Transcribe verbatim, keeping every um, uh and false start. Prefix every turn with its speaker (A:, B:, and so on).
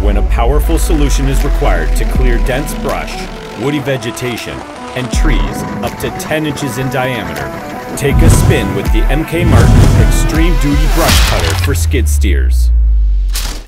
A: when a powerful solution is required to clear dense brush, woody vegetation, and trees up to ten inches in diameter. Take a spin with the M K Martin Extreme Duty Brush Cutter for skid steers.